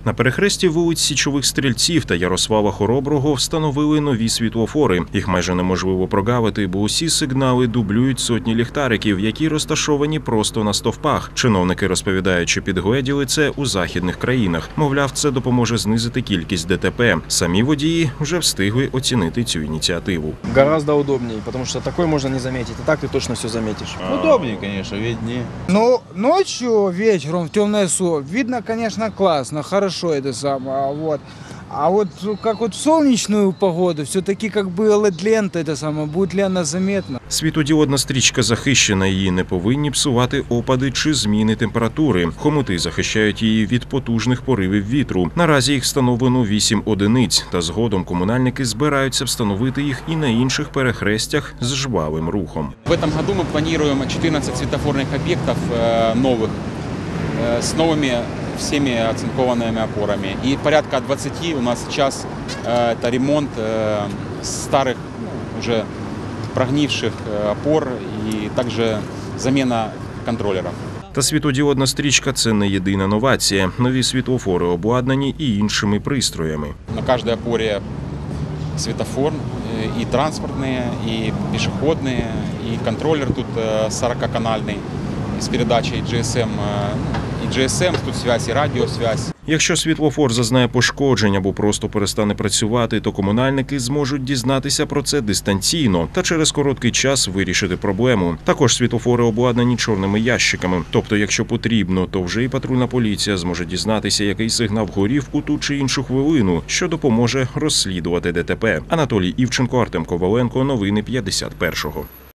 На перехресті вулиць Січових Стрільців та Ярослава Хороброго встановили нові світлофори. Їх майже неможливо прогавити, бо усі сигнали дублюють сотні ліхтариків, які розташовані просто на стовпах. Чиновники розповідають, що підгледіли це у західних країнах. Мовляв, це допоможе знизити кількість ДТП. Самі водії вже встигли оцінити цю ініціативу. Гораздо удобнее, потому что такой можно не заметить. А так ты точно все заметишь. Удобнее, конечно, виднее. Ну, ночью, вечером, в темное сутки, видно, конечно, классно, хорошо это самое, вот. А вот как вот в солнечную погоду, все-таки как бы LED-лента это самое, будет ли она заметна? Світлодіодна стрічка захищена, її не повинні псувати опади чи зміни температури. Хомути захищають її від потужних поривів вітру. Наразі їх встановлено 8 одиниць, та згодом комунальники збираються встановити їх і на інших перехрестях з жвавим рухом. В этом году мы планируем 14 светофорных объектов новых, с новыми всеми оцинкованными опорами. И порядка 20 у нас сейчас это ремонт старых, уже прогнивших опор и также замена контроллеров. Та світлодіодна стрічка – це не єдина новація. Нові світлофори обладнані і іншими пристроями. На каждой опоре светофор, и транспортные, и пешеходные, и контроллер тут 40-канальный с передачей GSM. І GSM, тут связь, і радіосвязь. Якщо світлофор зазнає пошкоджень або просто перестане працювати, то комунальники зможуть дізнатися про це дистанційно та через короткий час вирішити проблему. Також світлофори обладнані чорними ящиками. Тобто, якщо потрібно, то вже і патрульна поліція зможе дізнатися, який сигнал вгорів у ту чи іншу хвилину, що допоможе розслідувати ДТП. Анатолій Івченко, Артем Коваленко. Новини 51-го.